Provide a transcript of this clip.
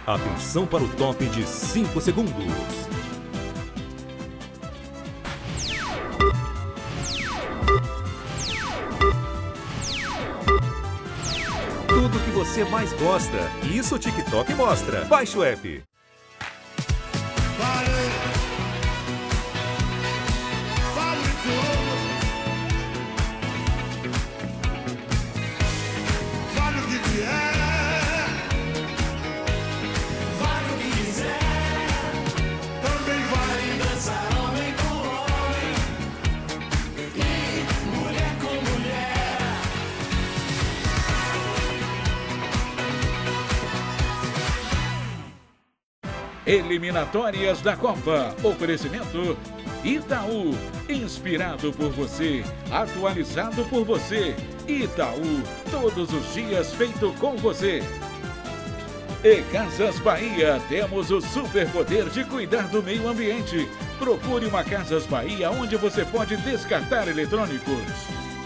Atenção para o top de 5 segundos. Tudo que você mais gosta. Isso o TikTok mostra. Baixe o app. Eliminatórias da Copa. Oferecimento Itaú. Inspirado por você. Atualizado por você. Itaú. Todos os dias feito com você. E Casas Bahia. Temos o superpoder de cuidar do meio ambiente. Procure uma Casas Bahia onde você pode descartar eletrônicos.